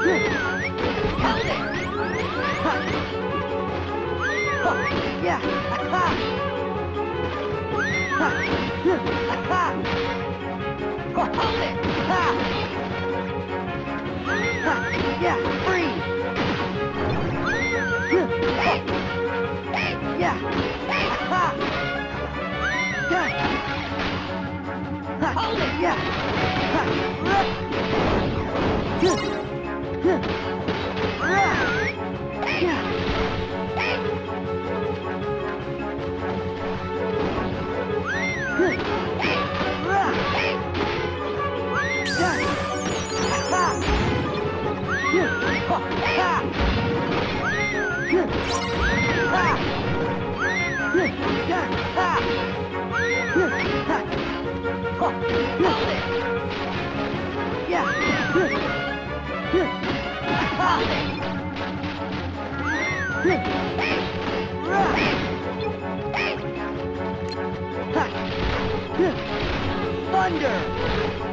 Hold it! Yeah! Aha! Aha! Hold it! Ha! Yeah! Freeze! Hey! Hey! Yeah! Aha! Hold it! Yeah! Thunder!